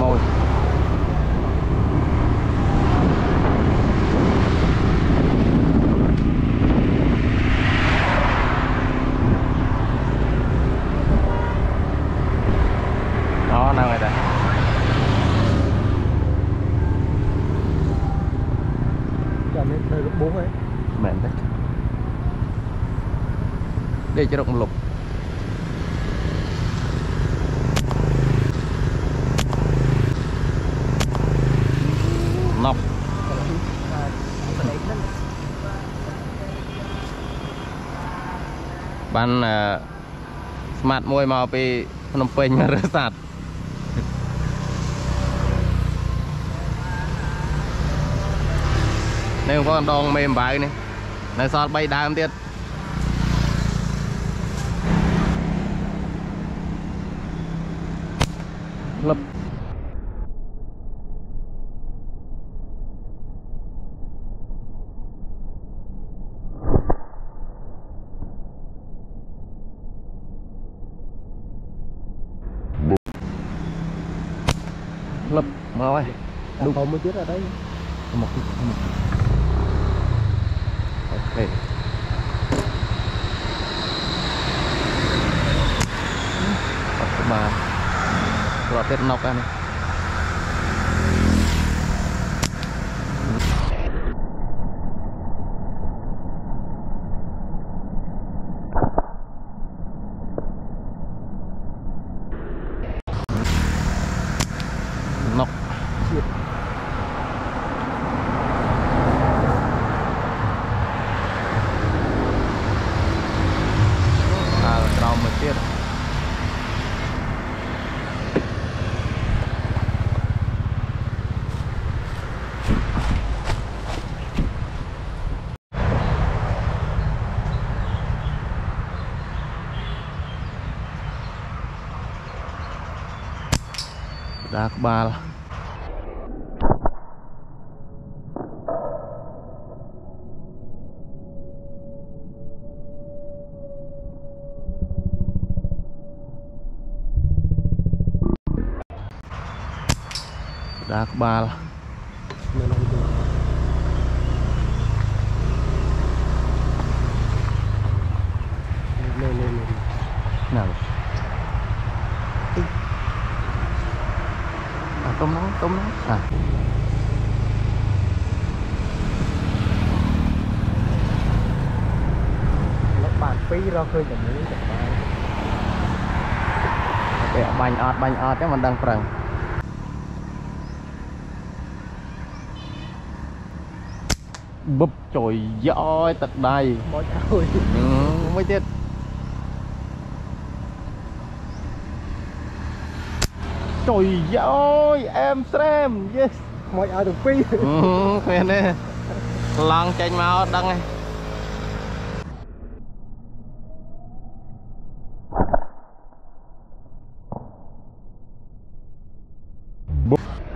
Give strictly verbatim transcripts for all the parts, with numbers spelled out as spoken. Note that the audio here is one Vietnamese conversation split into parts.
môi đó nào người ta giờ lên thời lúc bốn ấy mệt đấy đi cho động lục nọc ban uh, smart môi màu pi Phnom Penh mà rửa sạch nên có con đòn mềm bài này này sao bay đam tiết lập lập mau ơi đúng không mới chết ở đấy một một ok mà rồi tết nọc này nọc à trao một tiết đá ba là đá ba là lên lên lên nào à, tôm nóng tôm nóng à nó bàn phí ra khơi chậm nữa chậm bài để bánh ọt bánh ọt cái mình đang prang búp trời giỏi tật đầy mỗi thôi ừ, mới chết trời ơi em xem yes mỗi ai được phí ừ, quen đấy lăng chanh máu đăng này búp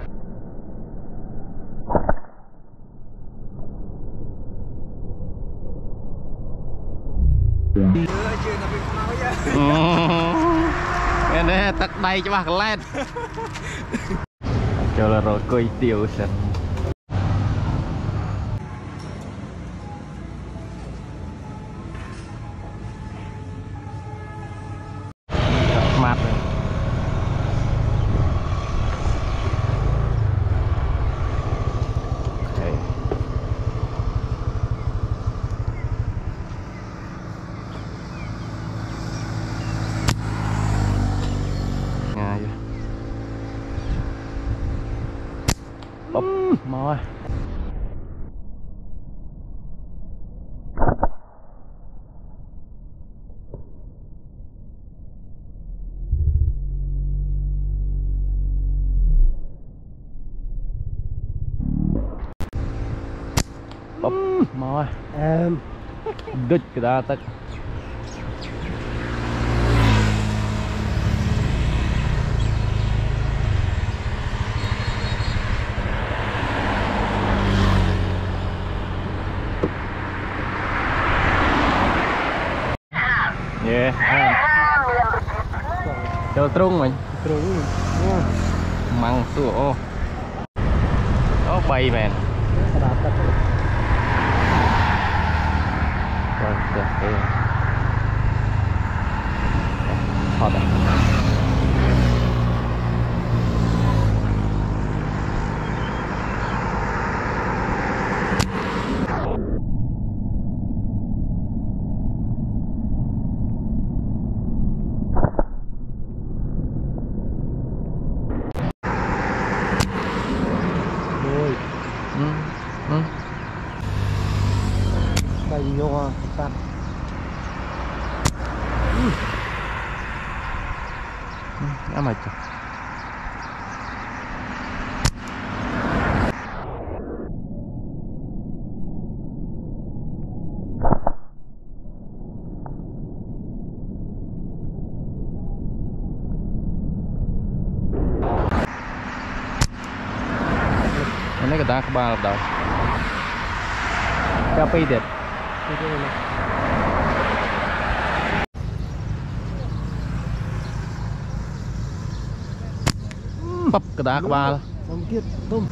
quen đấy tật đầy cho bác lên cho là rồi cười tiêu sạch mát rồi okay. Ngay vậy bóp mau ơi bóp mau ơi em đứt cái đó tất yeah. Cho trung mình trung măng xua ô ô bay mèn Đạp đạp rồi được thế thật à Ôi, ừ. Ừ. đầy nho tắt. Á mày trời ini kita ke bawah dah. Siapa itu? Itu ini. Bắp cái đá ke bawah. Xong kia tôm.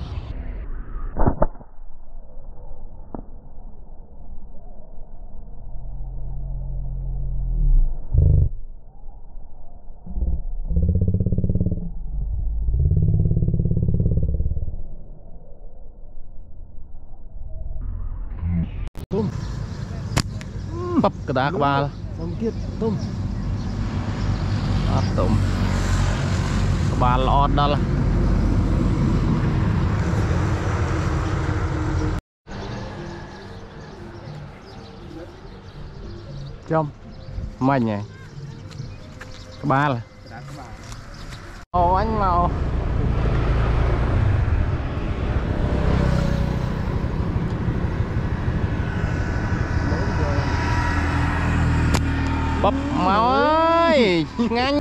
Tôm. Bắp cái đá ke bawah. Xong kia tôm. Đó, tôm. Ke bawah lọt đó là. Trong mình này cái ba là ồ anh màu bắp máu ơi ngang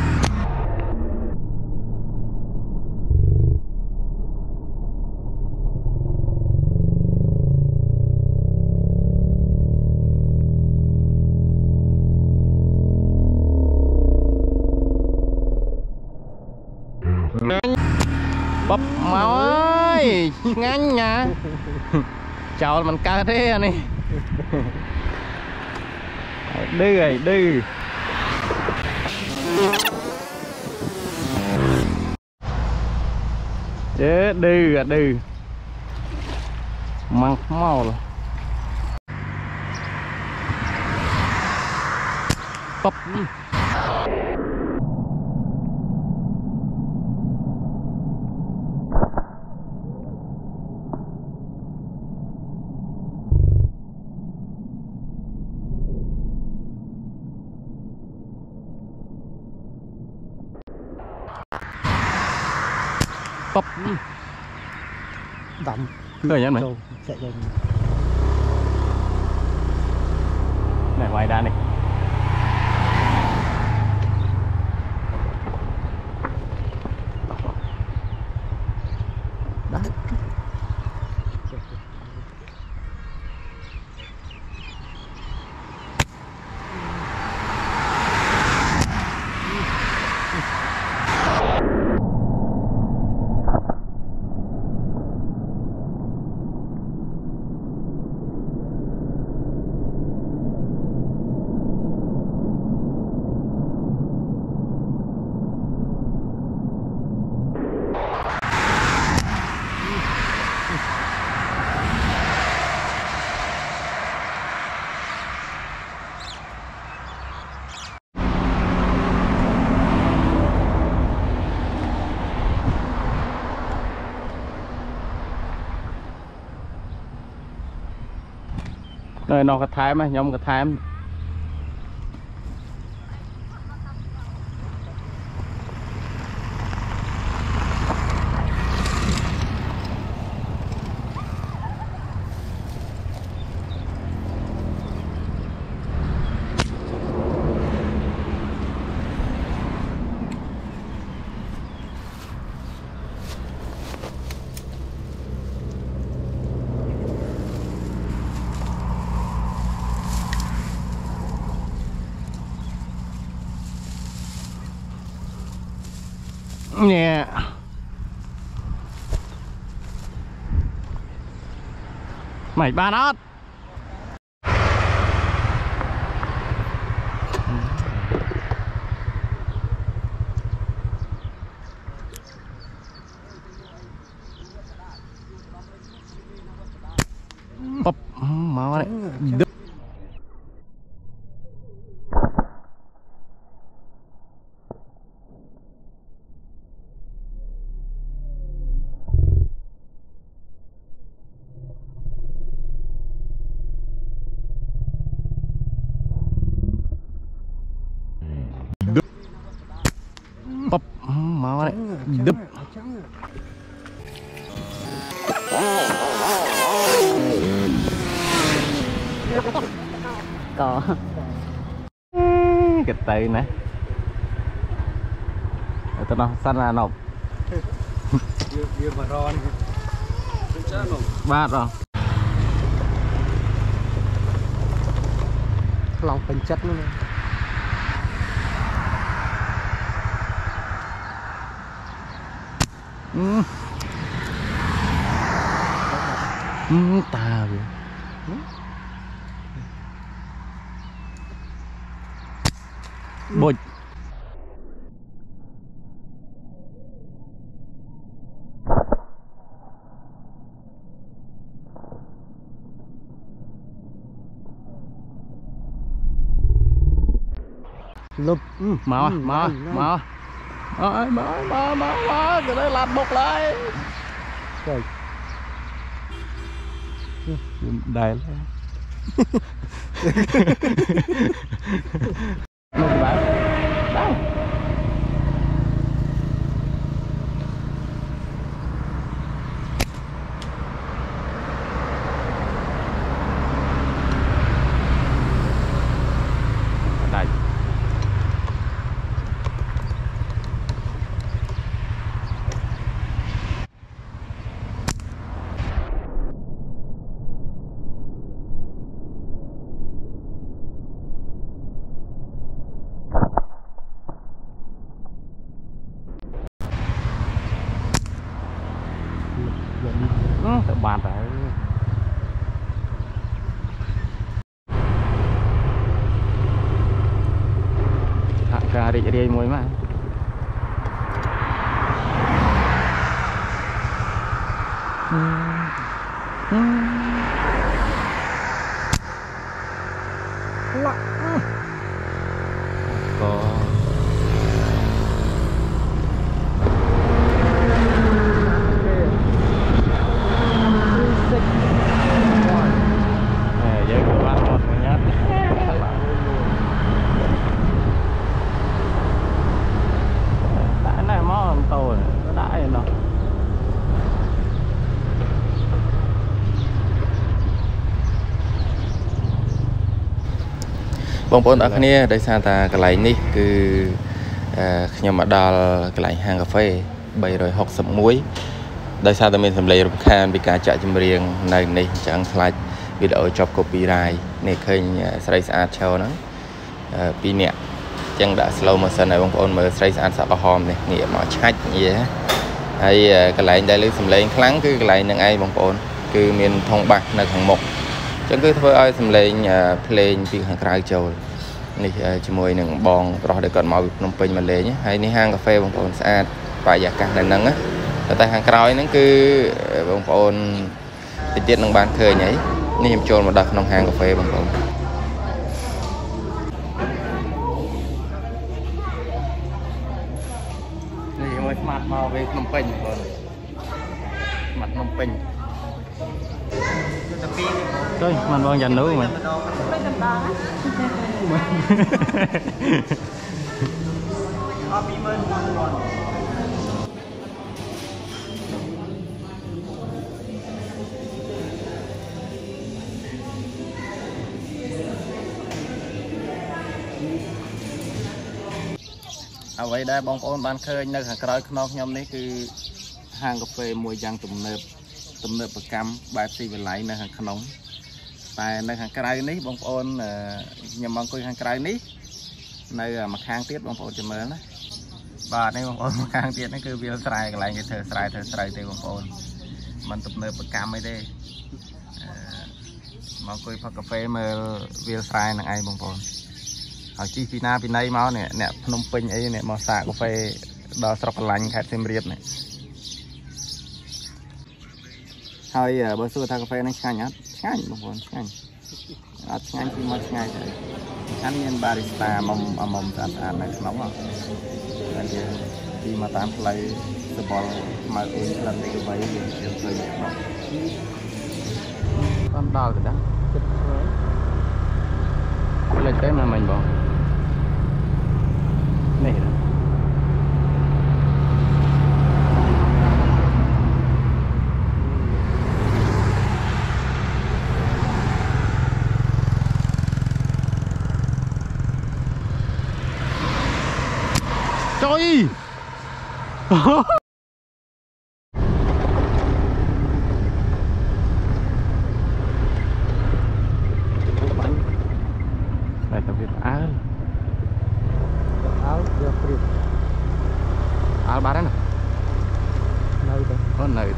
bắp máu ơi ngang nha chào mình ca thế này đi rồi đi chế đi rồi đi măng màu rồi bắp bắp Đậm. cười nhá mày Chạy rồi. này ngoài ra này Đấy. rồi nó cái thái mà nhóm cái thái nè mày ba nó bắp máu đấy đứt bắp máu đấy đứt có cái tay này tao nó săn là nộp ba rồi lòng bình chất luôn ừ. Ừ, ta vậy bột lụp ừ, máu ừ, máu máu máu máu máu máu máu cái đấy lạt bột lại rồi đây một bạn đâu đây tự bàn tại hạng ca đi đi mùi mà có bông bồn ở kia đây sao ta cái này ní cứ nhưng mà đào cái này hàng cà phê bày rồi học sập muối đây sao ta mình làm lấy khan bị cả chạy chim riêng này này chẳng phải video chụp copyright này khơi sấy sát treo nó pi nè chẳng đã slow motion này bông bồn mà sấy sát sắp hòm này nghĩa mà chách gì á hay cái này đây lấy làm lấy kháng cứ cái này những ai bông bồn cứ miền thông bạc là hàng một chẳng cứ thôi ai làm lấy plane từ hàng cài trâu này chỉ môi nâng bòn rồi để còn màu nông pin mà lấy nhé hay ní hang cà phê bông bồn sát vài giờ càng này nâng á tại hàng cài nó cứ bông bồn tiết nâng ban khơi nhảy nên em trôn một đợt nông hàng cà phê bông bồn này mới mặt màu về nông pin rồi mặt nông pin thôi mình đang dành nữa mà à vậy đây bông ôn ban khơi nơi hàng cày non nhom đấy cứ hàng cà phê mùi giang tụm nệp tụm nệp bạc cam bài xì về lại nơi hàng nóng tại nơi hàng cày ní bông ôn nhầm bông coi hàng cày ní nơi mặt hàng tiết bông ôn cho mới đó và đây bông ôn mặt hàng tiết nó cứ việc xài cái lại cái thời xài thời xài thì bông ôn mình tụm nệp bạc cam ấy đây mà coi phật cà phê mà về sai là ai bông bồn ở chi phi na phi nay máu nè nè Phnom Penh ấy nè màu xạ cà phê đo sọc lạnh khai xem riết này hơi bữa xưa ta cà phê nó ngay nhá ngay bông bồn ngay ở ngay thì mất ngay rồi anh nhân barista mầm mầm sẵn ăn này nóng à anh chị khi mà tạm lấy sờ bò mà uống lần này vậy thì chơi con đo rồi đó lên cái mà mình bỏ này đó trời này tao biết áo áo vừa free áo ba đấy nè nơi đây có nơi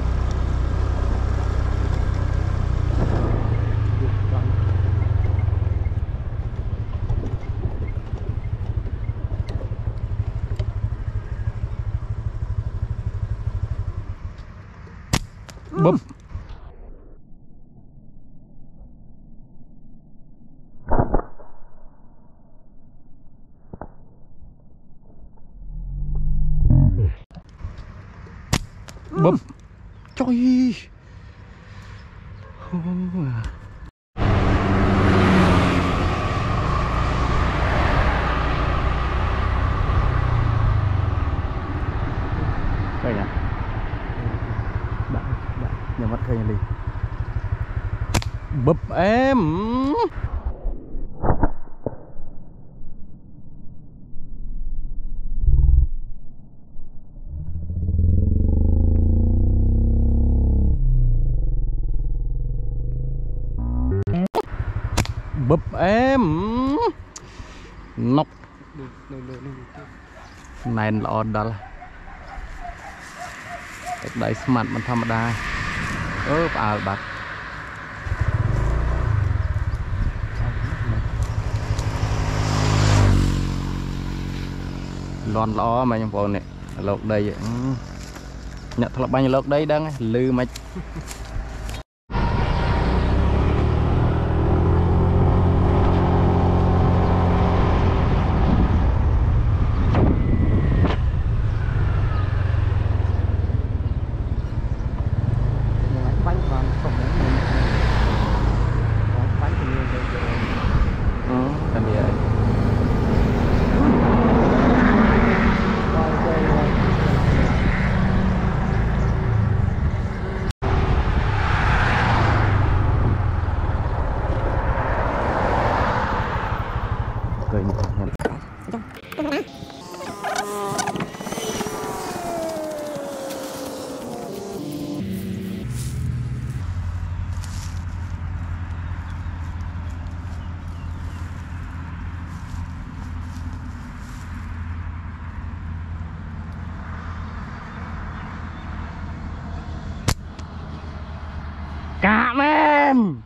búp búp trời đây nè nhưng mắt khơi đi búp em búp em nóc này là order đây smart mình thầm đa ơ à bạc lon lo mà trong phố này lột đây nhận thật là bao nhiêu lột đây đang lư mạch Cả men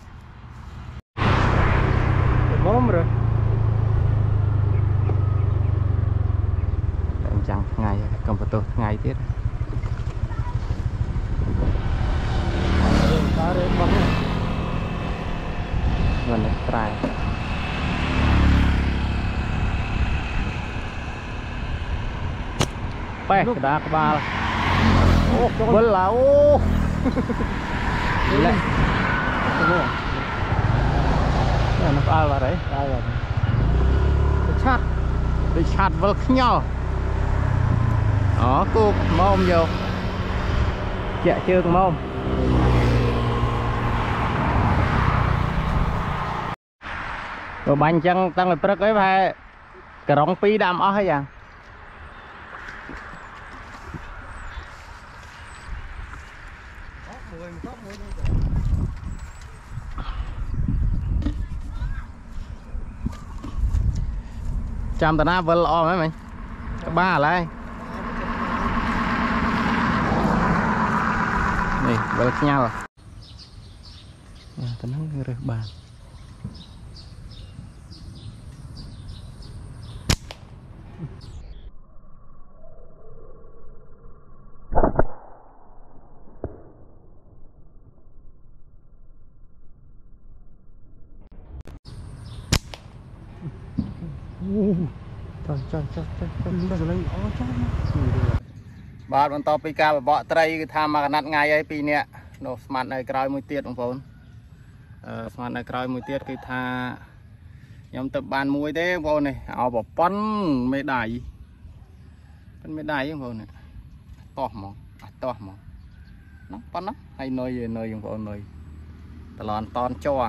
bom rồi em chẳng ngày cầm vào tôi ngày tiết gần đây trai pe đá ba ô vẫn là ô lẹ nó ai vào đấy ai rồi chát đi chát vào nhau đó cô mông vô chạy chưa con mông rồi bánh chân tăng lực rất ấy phải cái rong pi đam ó hay gì chăm tao na vỡ lọ mấy mày ba lại này vỡ nhau rồi ตอนนั้นเรือบานจอนจอนจอนจอนจอนรู้ได้เลยอ๋อใช่บาทมันต่อปีกาเบาะไตรคือทำมาขนาดไงไอ้ปีเนี้ยโนสมาร์ทในกรอยมือเตี้ยของผมเออสมาร์ทในกรอยมือเตี้ยคือทายอมตบบานมวยเด้ผมนี่เอาแบบปั้นไม่ได้ปั้นไม่ได้ยังผมเนี่ยต่อหมองต่อหมองน้องปั้นน้องให้เนยเนยของผมเนยตลอดตอนจ่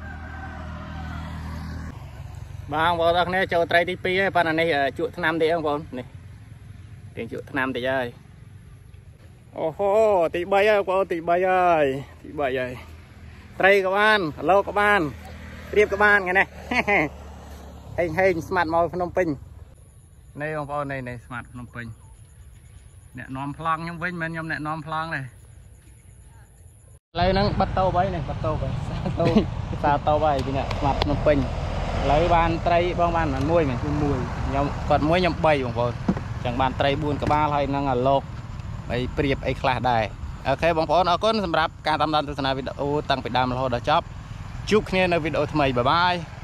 อบางบอกตอนนี้เจอไตรที่ปีไอ้ปั้นอันนี้จุดน้ำเดียวของผมนี่เตียงจุดน้ำเดียวโอ้โหตีใบเอ้ผมตีใบเอ้ตีใบเอ้ไตรกับบ้านโลกับบ้านเรียบกับบ้านไงเนี่ยเฮงเฮงสมาร์ทมอลพนมปิงในของพ่อในในสมาร์ทพนมปิงเนี่ยนอมพลังยังวิ่งมันยังเนี่ยนอมพลังเลยเลยนั่งบัตโต้ไปเนี่ยบัตโต้ไปซาโต้ซาโต้ไปที่เนี่ยสมาร์ทพนมปิงเลยบ้านไตรบ้างบ้านมันมวยมันคือมวยยังกดมวยยังใบของพ่อจังบ้านไตรบุญกับบ้านให้นั่งอ่ะโลกไปเปรียบไอ้คลาได้โอเคบางคนเอาก้นสำหรับการทำตามศาสนาวิดีโอตั้งไปดามเราเดี๋ยวจบจุกเนี่ยในวิดีโอทำไมบ๊ายบาย